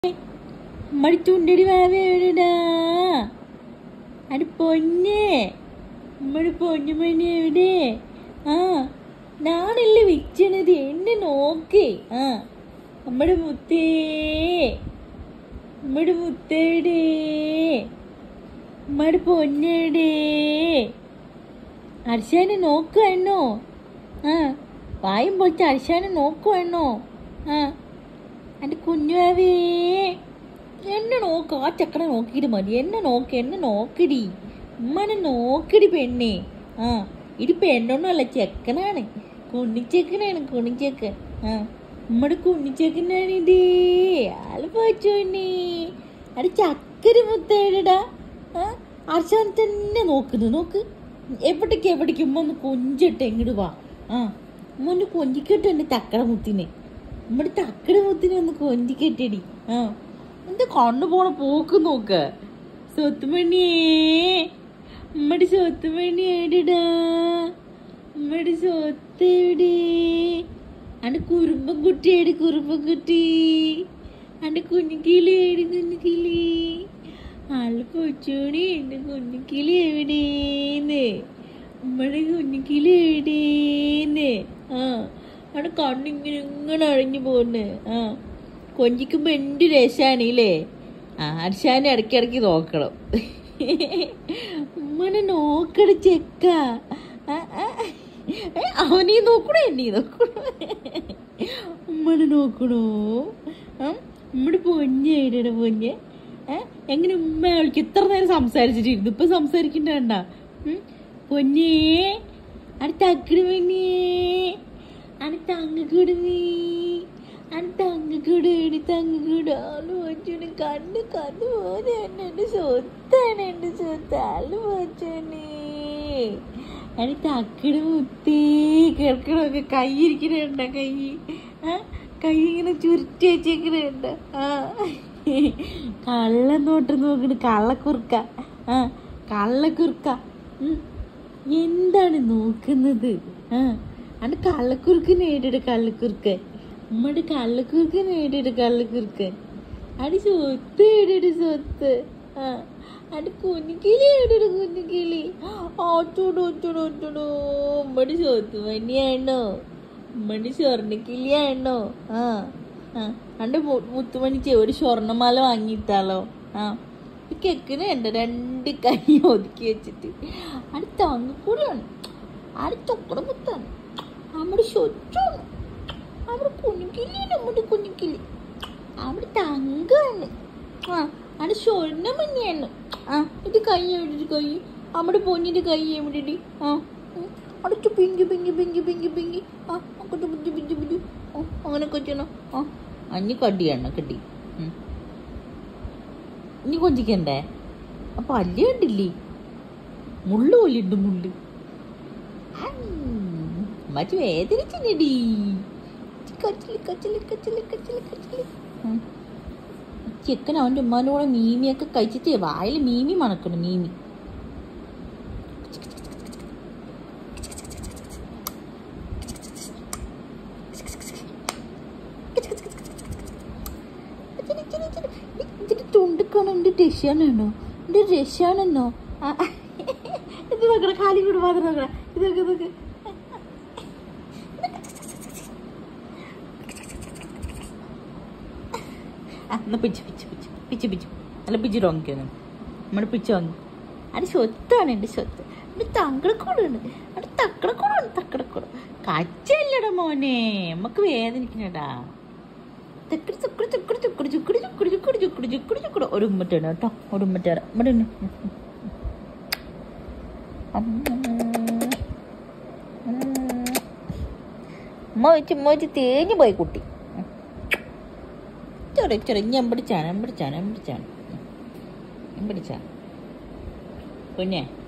മടി ചുണ്ടടി വാവേടാ അടി പൊന്നെ നമ്മടെ പൊന്നു പൊന്നെ എവിടെ? ആ ഞാനല്ലേ വിച്ചണത്, എന്നെ നോക്കേ. ആ നമ്മടെ മുത്തേ, നമ്മടെ മുത്തേടേ, നമ്മടെ പൊന്നേടേ. അർഷാനെ നോക്കുവാണോ? ആ വായും പൊളിച്ച് അർഷാനെ നോക്കുവാണോ? ആ എൻ്റെ കുഞ്ഞുവാവേ എന്നെ നോക്ക്. ആ ചക്കനെ നോക്കിയിട്ട് മതി. എന്നെ നോക്കടി. ഉമ്മനെ നോക്കടി പെണ്ണേ. ആ ഇത് പെണ്ണൊന്നുമല്ല, ചെക്കനാണ്, കുണിച്ചെക്കൻ. ആ നമ്മുടെ കുണിച്ചെക്കനാണ് ഇത്. ആള് പോച്ചോണ്ണി അത് ചക്കര മുത്തേടാ. ആ അർഷാൻ തന്നെ നോക്ക്. എവിടേക്ക് ഉമ്മ ഒന്ന് കൊഞ്ചിട്ട് എങ്ങോട്ട് വാ. ആ ഉമ്മ ഒന്ന് കൊഞ്ചിക്കട്ടെ എൻ്റെ തക്കട മുത്തിനെ. നമ്മുടെ തക്കട മുത്തിനെ ഒന്ന് കൊഞ്ചിക്കട്ടെടി. ആ എന്റെ കണ്ണു പോണ പോക്ക് നോക്ക. സ്വത്തുമണിയേ, നമ്മടെ സ്വത്തുമണി എവിടെടാ? നമ്മടെ സ്വത്ത് എവിടെ? അന്റെ കുറുമ്പൻകുട്ടി എവിടെ? കുറുമ്പൻകുട്ടി അന്റെ കുഞ്ഞിക്കിളി എവിടെ? കുഞ്ഞിക്കിളി ആള് പൊച്ചോണി. എന്റെ കുഞ്ഞിക്കിളി എവിടേന്ന്? നമ്മടെ കുഞ്ഞിക്കിളി എവിടേന്ന്? ആ അവിടെ കണ്ണിങ്ങനെ അഴിഞ്ഞു പോന്ന്. ആ കൊഞ്ചിക്കുമ്പോ എന്ത് രസാണില്ലേ? ആ അർഷാനെ ഇടയ്ക്കിടയ്ക്ക് നോക്കണം. ഉമ്മനെ നോക്കട ചെക്ക. അവനീ നോക്കണോ എന്നീ നോക്കണോ? ഉമ്മനെ നോക്കണോ? നമ്മുടെ പൊഞ്ഞേടെ പൊഞ്ഞ്. എങ്ങനെ ഉമ്മ വിളിക്കും? ഇത്ര നേരം സംസാരിച്ചിട്ടിരുന്നു, ഇപ്പൊ സംസാരിക്കണ്ട. പൊന്നേ അടുത്ത അക്കട് പൊന്നേ, അടുത്ത അങ്ങക്കൂടുന്നീ, തങ്ങക്കൂട് കണ്ണു പോലെ എന്റെ സ്വത്താണ്. എന്റെ സ്വത്ത് ആള് പോച്ചോണേ. എനിക്ക് അക്കട് മുത്തേ കേൾക്കണമൊക്കെ. കൈ ഇരിക്കണുണ്ട, കൈ ഇങ്ങനെ ചുരുട്ടി വെച്ചേക്കണുണ്ട. ആ കള്ള നോട്ട് നോക്കണ കള്ളക്കുറുക്ക. ആ കള്ളക്കുറുക്ക എന്താണ് നോക്കുന്നത്? ആ അന്റെ കള്ളക്കുറുക്ക് നേടിയുടെ കള്ളക്കുറുക്കൻ. നമ്മടെ കള്ളക്കുറുക്ക് നേടിയുടെ കള്ളക്കുറുക്കൻ. അടി സ്വത്ത് ഏടിയുടെ സ്വത്ത്. ആ അടി കുഞ്ഞിക്കിളി ഏടിയുടെ കുഞ്ഞിക്കിളി. ഓച്ചോടോ ഉമ്മടി സ്വത്ത് മണിയാണോ? ഉമ്മടി സ്വർണ്ണക്കിളിയാണോ? ആ അന്റെ മുത്തുമണിച്ചേ ഒരു സ്വർണ്ണമാല വാങ്ങിയിട്ടാലോ? ആ കേക്കിന് ഉണ്ട് 2 കൈ ഒതുക്കി വെച്ചിട്ട്. അത് തങ്ങക്കൂടാണ്, അത് തൊക്കട മുത്താണ്, നമ്മുടെ സ്വത്താണ്, അവിടെ കുഞ്ഞിക്കിളിയാണ്. നമ്മുടെ കുഞ്ഞിക്കിളി അവിടെ തങ്കാണ്. ആ അവിടെ സ്വർണ്ണ മഞ്ഞയാണ്. ആ ഇത് കൈ എവിടെ? കൈ നമ്മുടെ പൊന്നിന്റെ കൈ എവിടെ? ആ അടുത്ത് പിങ്കി. ആ അങ്ങോട്ട് ബുദ്ധി. അങ്ങനെ കൊച്ചണോ? ആ അഞ്ഞ് കടിയാണ് കടി. ഇനി കൊഞ്ചിക്കണ്ടേ? അപ്പൊ അല്ലേ കണ്ടില്ലേ? മുള്ളു പോലെയുണ്ട്, മുള്ളു. മറ്റു വേദനിച്ചടി. ചെക്കൻ അവൻ്റെ ഉമ്മാൻ്റെ കൂടെ മീമിയൊക്കെ കഴിച്ചിട്ട് വായിൽ മീമി മണക്കണം. മീമി ചുണ്ടിക്കാണോ? എൻ്റെ രക്ഷാണെന്നോ? എൻ്റെ രക്ഷാണെന്നോ? ഇത് നോക്കണ, കാലി കൂടെ മാത്രം നോക്കണ. ഇതൊക്കെ എന്നാ പിച്ച് അല്ല പിച്ചിട്ട് വാങ്ങിക്കാണ്. നമ്മുടെ പിച്ച് വാങ്ങി. അത് സ്വത്താണ്, എൻ്റെ സ്വത്ത്. എൻ്റെ തങ്കടക്കൂടാണ്, അത് തക്കടക്കൂട്. കച്ചല്ലട മോനെ, നമുക്ക് വേദനിക്കണടാ. ഒരു ഉമ്മട്ടാണ് കേട്ടോ, ഒരു ഉമ്മട്ടാറ്. ഇവിടെ ഉമ്മ വെച്ച് തേഞ്ഞു പോയി കുട്ടി. ഞാൻ പിടിച്ചാണ് പൊന്നെ.